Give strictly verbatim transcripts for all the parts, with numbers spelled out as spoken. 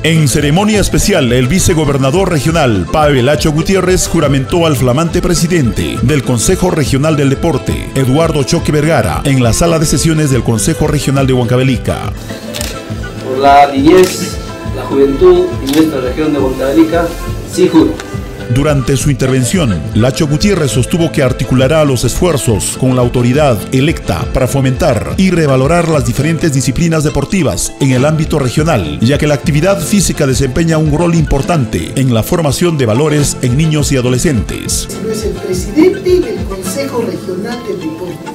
En ceremonia especial, el vicegobernador regional, Pavel Lacho Gutiérrez, juramentó al flamante presidente del Consejo Regional del Deporte, Eduardo Choque Vergara, en la sala de sesiones del Consejo Regional de Huancavelica. Por la niñez, la juventud y nuestra región de Huancavelica, sí juro. Durante su intervención, Lacho Gutiérrez sostuvo que articulará los esfuerzos con la autoridad electa para fomentar y revalorar las diferentes disciplinas deportivas en el ámbito regional, ya que la actividad física desempeña un rol importante en la formación de valores en niños y adolescentes. Es el presidente del Consejo Regional del Deporte.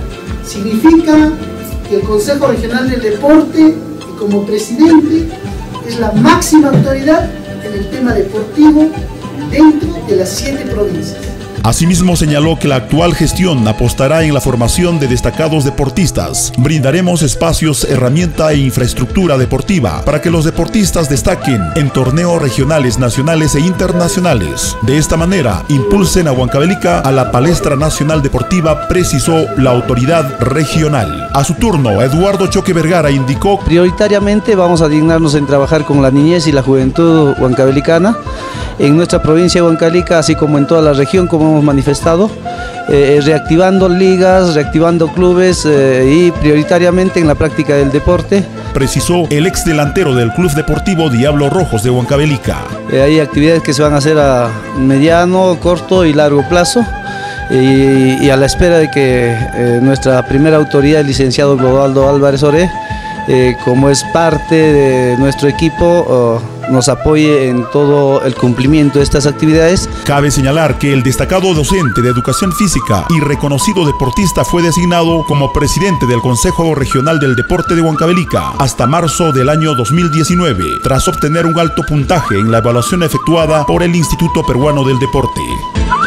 Significa que el Consejo Regional del Deporte, y como presidente, es la máxima autoridad en el tema deportivo dentro de las siete provincias. Asimismo señaló que la actual gestión apostará en la formación de destacados deportistas. Brindaremos espacios, herramienta e infraestructura deportiva para que los deportistas destaquen en torneos regionales, nacionales e internacionales. De esta manera, impulsen a Huancavelica a la palestra nacional deportiva, precisó la autoridad regional. A su turno, Eduardo Choque Vergara indicó: prioritariamente vamos a dignarnos en trabajar con la niñez y la juventud huancavelicana en nuestra provincia de Huancavelica, así como en toda la región, como hemos manifestado, eh, reactivando ligas, reactivando clubes eh, y prioritariamente en la práctica del deporte. Precisó el ex delantero del Club Deportivo Diablos Rojos de Huancavelica. Eh, hay actividades que se van a hacer a mediano, corto y largo plazo. Y, y a la espera de que eh, nuestra primera autoridad, el licenciado Globaldo Álvarez Oré, eh, como es parte de nuestro equipo, oh, nos apoye en todo el cumplimiento de estas actividades. Cabe señalar que el destacado docente de educación física y reconocido deportista fue designado como presidente del Consejo Regional del Deporte de Huancavelica hasta marzo del año dos mil diecinueve, tras obtener un alto puntaje en la evaluación efectuada por el Instituto Peruano del Deporte.